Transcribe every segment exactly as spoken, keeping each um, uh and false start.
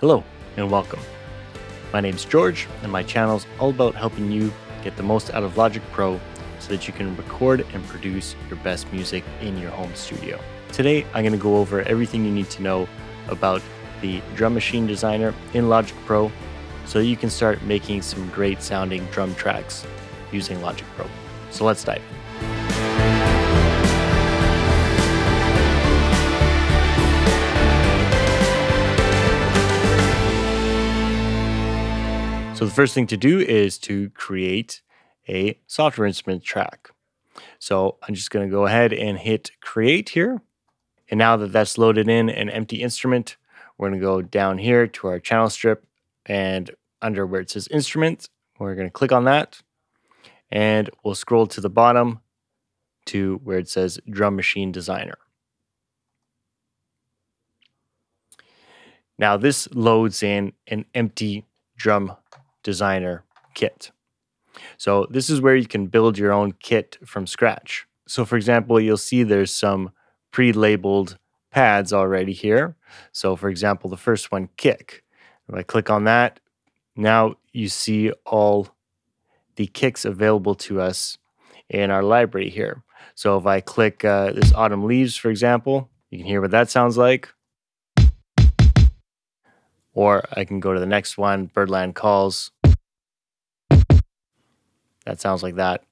Hello and welcome. My name's George and my channel's all about helping you get the most out of Logic Pro so that you can record and produce your best music in your home studio. Today I'm going to go over everything you need to know about the drum machine designer in Logic Pro so that you can start making some great sounding drum tracks using Logic Pro. So let's dive in. So the first thing to do is to create a software instrument track. So I'm just going to go ahead and hit create here. And now that that's loaded in an empty instrument, we're going to go down here to our channel strip and under where it says instrument, we're going to click on that and we'll scroll to the bottom to where it says drum machine designer. Now this loads in an empty drum designer kit. So this is where you can build your own kit from scratch. So for example, you'll see there's some pre-labeled pads already here. So for example, the first one, kick. If I click on that, now you see all the kicks available to us in our library here. So if I click uh, this autumn leaves, for example, you can hear what that sounds like. Or I can go to the next one, Birdland Calls. That sounds like that.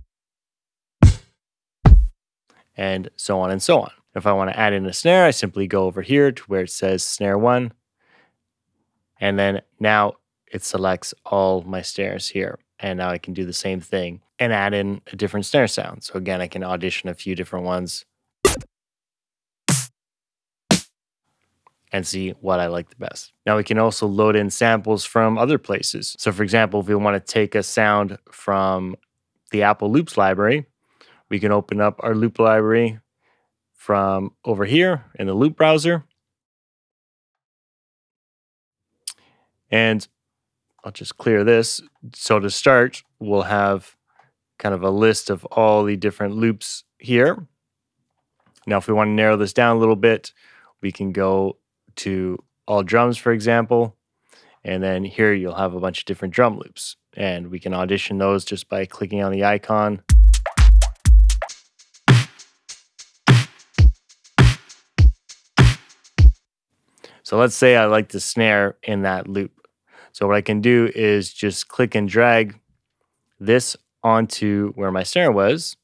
And so on and so on. If I want to add in a snare, I simply go over here to where it says snare one. And then now it selects all my snares here. And now I can do the same thing and add in a different snare sound. So again, I can audition a few different ones and see what I like the best. Now we can also load in samples from other places. So for example, if we want to take a sound from the Apple Loops library, we can open up our loop library from over here in the loop browser. And I'll just clear this. So to start, we'll have kind of a list of all the different loops here. Now, if we want to narrow this down a little bit, we can go to all drums, for example, and then here you'll have a bunch of different drum loops, and we can audition those just by clicking on the icon. So let's say I like the snare in that loop. So what I can do is just click and drag this onto where my snare was,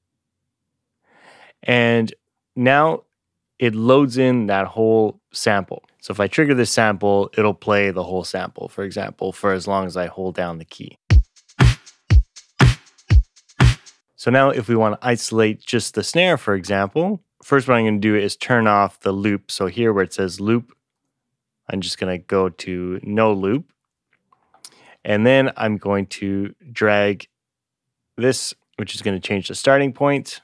and now it loads in that whole sample. So if I trigger this sample, it'll play the whole sample, for example, for as long as I hold down the key. So now if we want to isolate just the snare, for example, first what I'm going to do is turn off the loop. So here where it says loop, I'm just going to go to no loop. And then I'm going to drag this, which is going to change the starting point.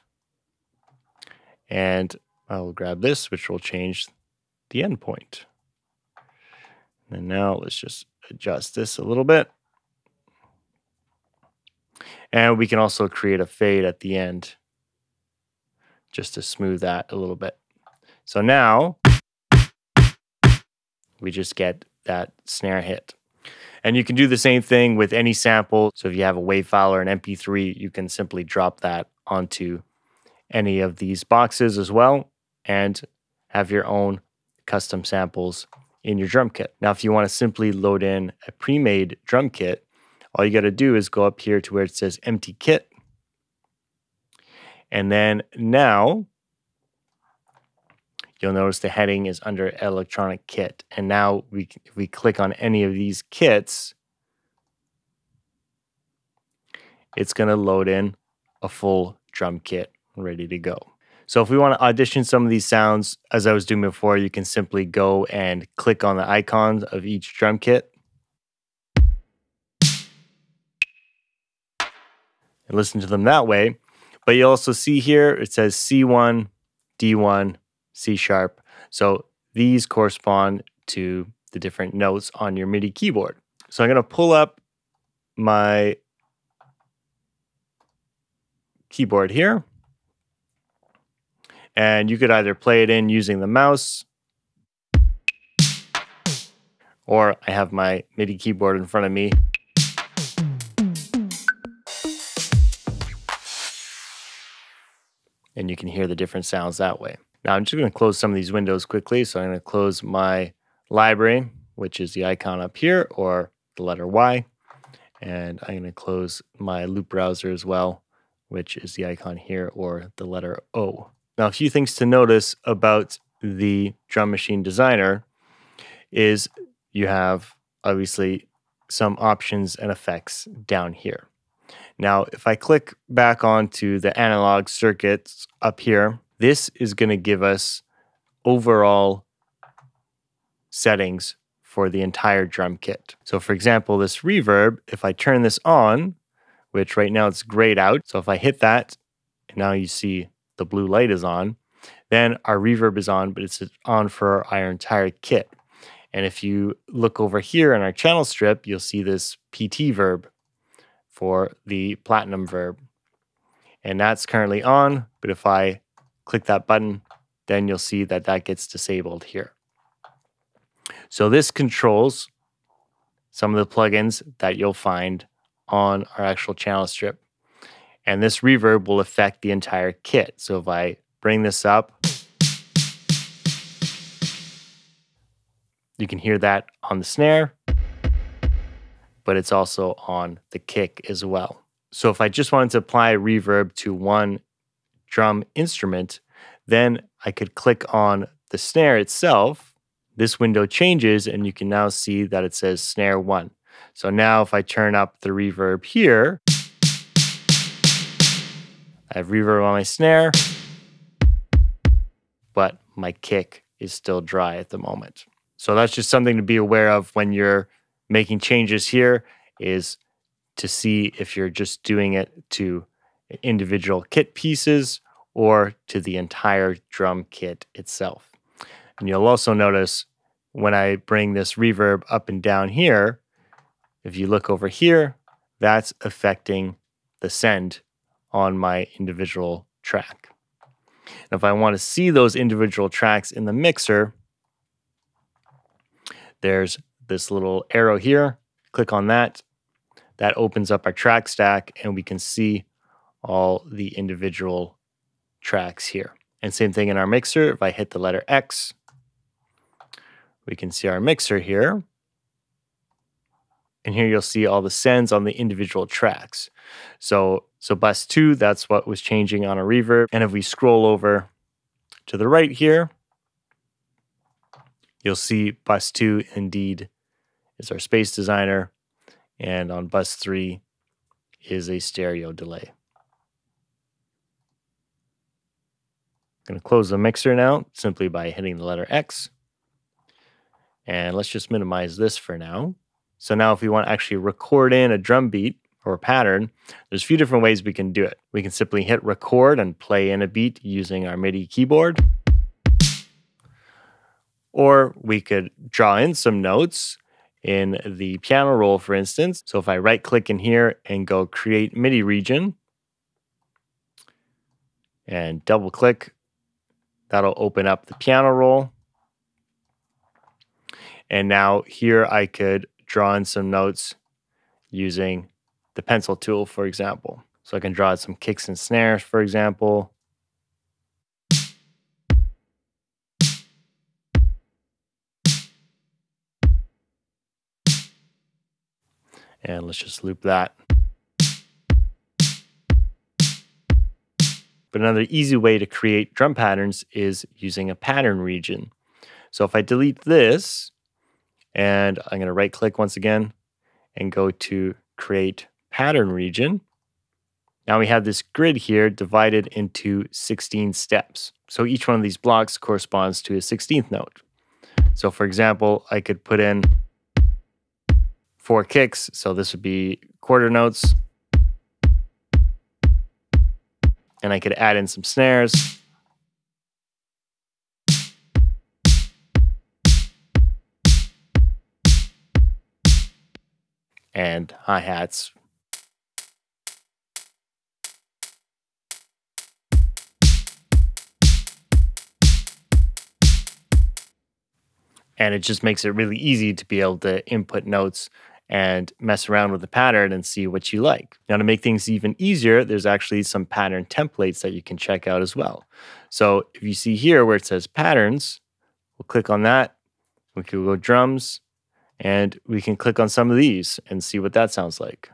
And I'll grab this, which will change the end point. And now let's just adjust this a little bit. And we can also create a fade at the end just to smooth that a little bit. So now we just get that snare hit. And you can do the same thing with any sample. So if you have a WAV file or an M P three, you can simply drop that onto any of these boxes as well and have your own custom samples in your drum kit. Now, if you want to simply load in a pre-made drum kit, all you got to do is go up here to where it says empty kit. And then now you'll notice the heading is under electronic kit. And now we, if we click on any of these kits, it's going to load in a full drum kit ready to go. So if we want to audition some of these sounds, as I was doing before, you can simply go and click on the icons of each drum kit and listen to them that way. But you also see here, it says C one, D one, C sharp. So these correspond to the different notes on your MIDI keyboard. So I'm going to pull up my keyboard here. And you could either play it in using the mouse, Or I have my MIDI keyboard in front of me. And you can hear the different sounds that way. Now I'm just going to close some of these windows quickly. So I'm going to close my library, which is the icon up here, or the letter Y. And I'm going to close my loop browser as well, which is the icon here, or the letter O. Now, a few things to notice about the Drum Machine Designer is you have obviously some options and effects down here. Now, if I click back onto the analog circuits up here, this is going to give us overall settings for the entire drum kit. So for example, this reverb, if I turn this on, which right now it's grayed out. So if I hit that, and now you see the blue light is on, then our reverb is on, but it's on for our entire kit. And if you look over here in our channel strip, you'll see this P T verb for the platinum verb. And that's currently on, but if I click that button, then you'll see that that gets disabled here. So this controls some of the plugins that you'll find on our actual channel strip. And this reverb will affect the entire kit. So if I bring this up, you can hear that on the snare, but it's also on the kick as well. So if I just wanted to apply reverb to one drum instrument, then I could click on the snare itself. This window changes and you can now see that it says snare one. So now if I turn up the reverb here, I have reverb on my snare, but my kick is still dry at the moment. So that's just something to be aware of when you're making changes here, is to see if you're just doing it to individual kit pieces or to the entire drum kit itself. And you'll also notice when I bring this reverb up and down here, if you look over here, that's affecting the send on my individual track. And if I want to see those individual tracks in the mixer, there's this little arrow here. Click on that. That opens up our track stack and we can see all the individual tracks here. And same thing in our mixer. If I hit the letter X, we can see our mixer here. And here you'll see all the sends on the individual tracks. So, so bus two, that's what was changing on a reverb. And if we scroll over to the right here, you'll see bus two indeed is our space designer. And on bus three is a stereo delay. I'm going to close the mixer now simply by hitting the letter X. And let's just minimize this for now. So now if we want to actually record in a drum beat or a pattern, there's a few different ways we can do it. We can simply hit record and play in a beat using our MIDI keyboard. Or we could draw in some notes in the piano roll, for instance. So if I right click in here and go create MIDI region and double click, that'll open up the piano roll. And now here I could draw in some notes using the pencil tool, for example. So I can draw some kicks and snares, for example. And let's just loop that. But another easy way to create drum patterns is using a pattern region. So if I delete this, and I'm going to right click once again and go to create pattern region. Now we have this grid here divided into sixteen steps. So each one of these blocks corresponds to a sixteenth note. So for example, I could put in four kicks. So this would be quarter notes. And I could add in some snares. And hi-hats. And it just makes it really easy to be able to input notes and mess around with the pattern and see what you like. Now, to make things even easier, there's actually some pattern templates that you can check out as well. So if you see here where it says patterns, we'll click on that. We can go drums, and we can click on some of these and see what that sounds like.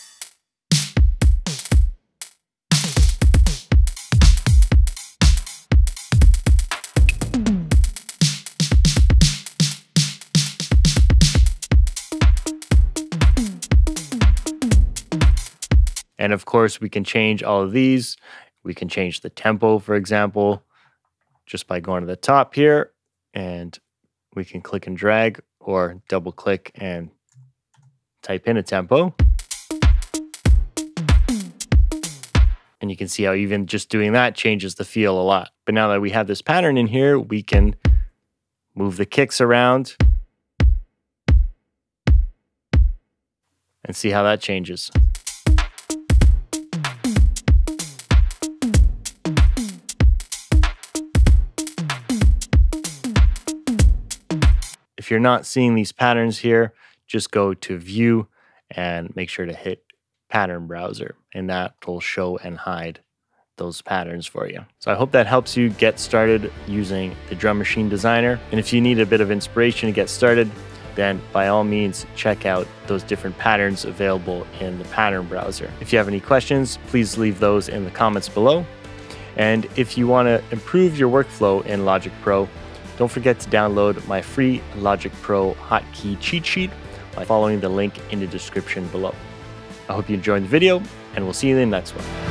And of course, we can change all of these. We can change the tempo, for example, just by going to the top here, and we can click and drag or double click and type in a tempo. And you can see how even just doing that changes the feel a lot. But now that we have this pattern in here, we can move the kicks around and see how that changes. If you're not seeing these patterns here, just go to View and make sure to hit Pattern Browser, and that will show and hide those patterns for you. So I hope that helps you get started using the Drum Machine Designer. And if you need a bit of inspiration to get started, then by all means, check out those different patterns available in the Pattern Browser. If you have any questions, please leave those in the comments below. And if you want to improve your workflow in Logic Pro, don't forget to download my free Logic Pro hotkey cheat sheet by following the link in the description below. I hope you enjoyed the video, and we'll see you in the next one.